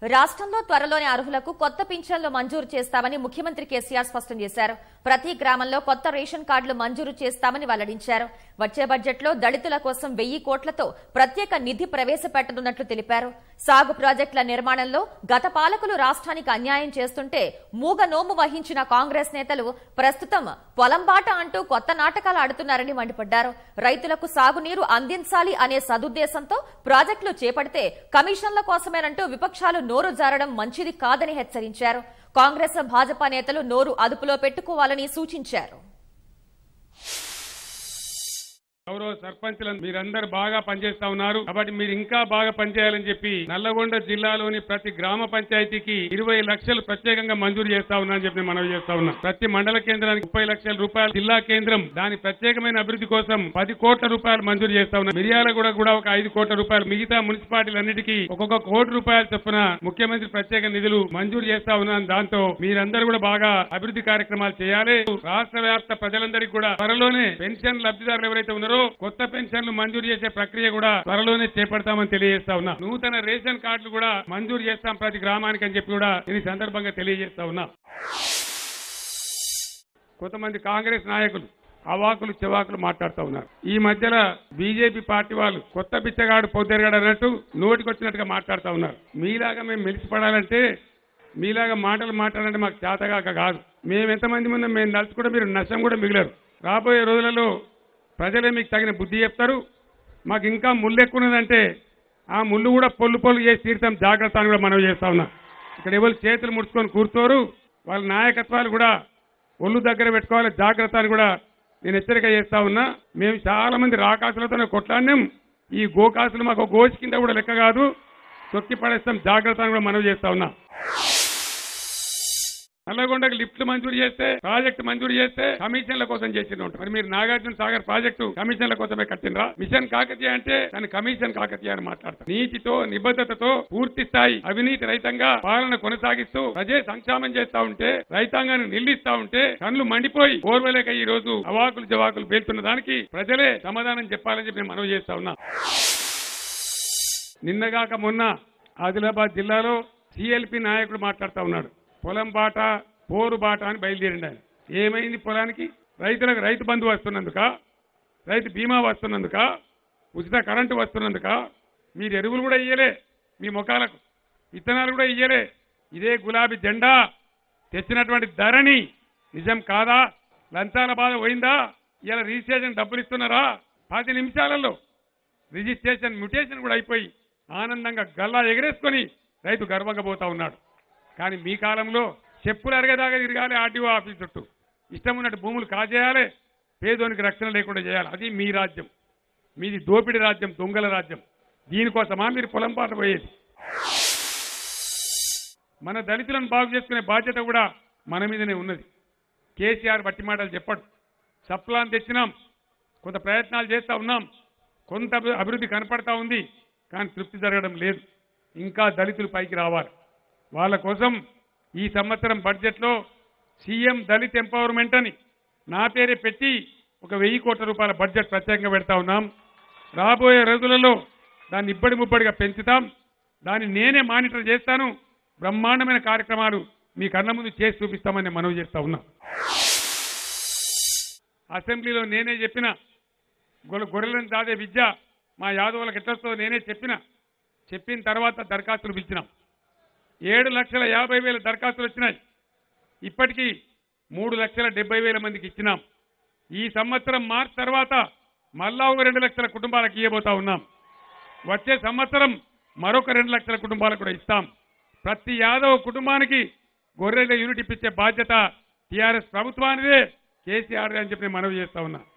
రాష్ట్రంలో త్వరలోనే అర్హులకు కొత్త పింఛన్లు మంజూరు చేస్తామని ముఖ్యమంత్రి కేసీఆర్ స్పష్టం చేశారు. ప్రతి గ్రామంలో కొత్త రేషన్ కార్డులు మంజూరు చేస్తామని వెల్లడించారు. వచ్చే బడ్జెట్లో దళితుల కోసం 1000 కోట్లతో ప్రత్యేక నిధి ప్రవేశపెట్టనున్నట్లు తెలిపారు. సాగు ప్రాజెక్టుల నిర్మాణంలో గత పాలకులు రాష్ట్రానికి అన్యాయం చేస్తుంటే మూగనోము వహించిన కాంగ్రెస్ నేతలు ప్రస్తుతం పొలంబాట అంటూ కొత్త నాటకాలు ఆడుతున్నారని మండిపడ్డారు. రైతులకు సాగునీరు అందించాలి అనే సదుద్దేశంతో ప్రాజెక్టులు చేపడితే కమిషన్ల కోసమేనంటూ విపక్షాలు నోరు జారడం మంచిది కాదని హెచ్చరించారు. కాంగ్రెస్ భాజపా నేతలు నోరు అదుపులో పెట్టుకోవాలని సూచించారు. గౌరవ సర్పంచులను మీరందరూ బాగా పనిచేస్తా ఉన్నారు కాబట్టి మీరు ఇంకా బాగా పనిచేయాలని చెప్పి నల్లగొండ జిల్లాలోని ప్రతి గ్రామ పంచాయతీకి 20 లక్షలు ప్రత్యేకంగా మంజూరు చేస్తా ఉన్నారని చెప్పి మనవి చేస్తా ఉన్నాం. ప్రతి మండల కేంద్రానికి 30 లక్షల రూపాయలు, జిల్లా కేంద్రం దాని ప్రత్యేకమైన అభివృద్ధి కోసం 10 కోట్ల రూపాయలు మంజూరు చేస్తా ఉన్నాం. మిర్యాలగూడ కూడా ఒక 5 కోట్ల రూపాయలు, మిగతా మున్సిపాలిటీలన్నిటికీ ఒక్కొక్క కోటి రూపాయలు చొప్పున ముఖ్యమంత్రి ప్రత్యేక నిధులు మంజూరు చేస్తా ఉన్నాను. దాంతో మీరందరూ కూడా బాగా అభివృద్ధి కార్యక్రమాలు చేయాలి. రాష్ట్ర వ్యాప్త ప్రజలందరికీ కూడా త్వరలోనే పెన్షన్ లబ్ధిదారులు ఎవరైతే ఉన్నారో కొత్త పెన్షన్లు మంజూరు చేసే ప్రక్రియ కూడా త్వరలోనే చేపడతామని తెలియజేస్తా ఉన్నా. నూతన రేషన్ కార్డులు కూడా మంజూరు చేస్తాం ప్రతి గ్రామానికి అని చెప్పి కూడా ఈ సందర్భంగా తెలియజేస్తా ఉన్నా. కొంతమంది కాంగ్రెస్ నాయకులు అవాకులు చెవాకులు మాట్లాడుతూ ఉన్నారు. ఈ మధ్యలో బీజేపీ పార్టీ వాళ్ళు కొత్త బిచ్చగాడు పొద్దుగాడు అన్నట్టు నోటికొచ్చినట్టుగా మాట్లాడుతూ ఉన్నారు. మీలాగా మేము మెలిసిపడాలంటే, మీలాగా మాటలు మాట్లాడాలంటే మాకు చేతగాక కాదు. మేము ఎంతమంది ముందు మేము నలుచుకుంటే మీరు నష్టం కూడా మిగిలారు. రాబోయే రోజులలో ప్రజలే మీకు తగిన బుద్ధి చెప్తారు. మాకు ఇంకా ముళ్ళు ఎక్కున్నదంటే ఆ ముళ్ళు కూడా పొల్లు చేసి తీర్థం జాగ్రత్త అని కూడా మనం చేస్తా ఉన్నాం. ఇక్కడ ఎవరు చేతులు ముడుచుకొని కూర్చోరు. వాళ్ళ నాయకత్వాలు కూడా ఒళ్ళు దగ్గర పెట్టుకోవాలి, జాగ్రత్త అని కూడా నేను హెచ్చరిక చేస్తా ఉన్నా. మేము చాలా మంది రాకాసులతోనే కొట్లాడినాం. ఈ గోకాసులు మాకు గోచి కింద కూడా లెక్క కాదు, తొక్కి పడేస్తాం, జాగ్రత్త అని కూడా మనం చేస్తా ఉన్నా. నల్లగొండకు లిఫ్ట్లు మంజూరు చేస్తే, ప్రాజెక్టు మంజూరు చేస్తే కమిషన్ల కోసం చేసిన ఉంటారు. మరి మీరు నాగార్జున సాగర్ ప్రాజెక్టు కమిషన్ల కోసమే కట్టినరా? మిషన్ కాకతీయ అంటే దాని కమిషన్ కాకతీయ అని మాట్లాడతారు. నీతితో నిబద్ధతతో పూర్తి స్థాయి అవినీతి రహితంగా పాలన కొనసాగిస్తూ ప్రజే సంక్షేమం చేస్తా ఉంటే, రైతాంగాన్ని నిందిస్తా ఉంటే కళ్ళు మండిపోయి ఓర్వలేక ఈ రోజు అవాకులు జవాకులు పేలుతున్న దానికి ప్రజలే సమాధానం చెప్పాలని చెప్పి మనం చేస్తా ఉన్నా. నిన్నగాక మొన్న ఆదిలాబాద్ జిల్లాలో సిఎల్పి నాయకుడు మాట్లాడుతూ ఉన్నాడు. పొలం బాట, పోరు బాట అని బయలుదేరిండి ఆయన. ఏమైంది పొలానికి? రైతులకు రైతు బంధు వస్తున్నందుక, రైతు బీమా వస్తున్నందుక, ఉచిత కరెంటు వస్తున్నందుక మీరు ఎరువులు కూడా ఇయ్యలే, మీ ముఖాలకు విత్తనాలు కూడా ఇయ్యలే. ఇదే గులాబీ జెండా తెచ్చినటువంటి ధరణి నిజం కాదా? లంచాల బాధ పోయిందా? ఇలా రిజిస్ట్రేషన్ డబ్బులు ఇస్తున్నారా? 10 నిమిషాలలో రిజిస్ట్రేషన్ మ్యూటేషన్ కూడా అయిపోయి ఆనందంగా గల్లా ఎగరేసుకొని రైతు గర్వంగా పోతా ఉన్నాడు. కానీ మీ కాలంలో చెప్పులు అరగదాకా తిరగాలి ఆర్టీఓ ఆఫీస్ చుట్టూ, ఇష్టం ఉన్నట్టు భూములు కాజేయాలి, పేదోనికి రక్షణ లేకుండా చేయాలి. అది మీ రాజ్యం. మీది దోపిడి రాజ్యం, దొంగల రాజ్యం. దీనికోసమా మీరు పొలం పాట పోయేది? మన దళితులను బాగు చేసుకునే బాధ్యత కూడా మన మీదనే ఉన్నది. కేసీఆర్ బట్టి మాటలు చెప్పడు. సప్లాన్ తెచ్చినాం, కొంత ప్రయత్నాలు చేస్తూ ఉన్నాం, కొంత అభివృద్ధి కనపడతా ఉంది, కానీ తృప్తి జరగడం లేదు. ఇంకా దళితులు పైకి రావాలి. వాళ్ళ కోసం ఈ సంవత్సరం బడ్జెట్లో సీఎం దళిత్ ఎంపవర్మెంట్ అని నా పేరే పెట్టి ఒక 1000 కోట్ల రూపాయల బడ్జెట్ ప్రత్యేకంగా పెడతా ఉన్నాం. రాబోయే రోజులలో దాన్ని ఇబ్బడి ముబ్బడిగా పెంచుతాం. దాన్ని నేనే మానిటర్ చేస్తాను. బ్రహ్మాండమైన కార్యక్రమాలు మీ కళ్ళ ముందు చేసి చూపిస్తామని మనవి చేస్తా ఉన్నా. అసెంబ్లీలో నేనే చెప్పిన గొర్రెలను దాదే విద్య మా యాదవులకు ఎట్లొస్తుందో నేనే చెప్పిన తర్వాత దరఖాస్తులు పిలిచినాం. 7,50,000 దరఖాస్తులు వచ్చినాయి. ఇప్పటికీ 3,70,000 మందికి ఇచ్చినాం. ఈ సంవత్సరం మార్చి తర్వాత మళ్ళా ఒక 2 లక్షల కుటుంబాలకు ఇవ్వబోతా ఉన్నాం. వచ్చే సంవత్సరం మరొక 2 లక్షల కుటుంబాలకు కూడా ఇస్తాం. ప్రతి యాదవ కుటుంబానికి గొర్రెల యూనిట్ ఇప్పించే బాధ్యత టీఆర్ఎస్ ప్రభుత్వానిదే, కేసీఆర్ అని చెప్పి మనవి చేస్తా ఉన్నా.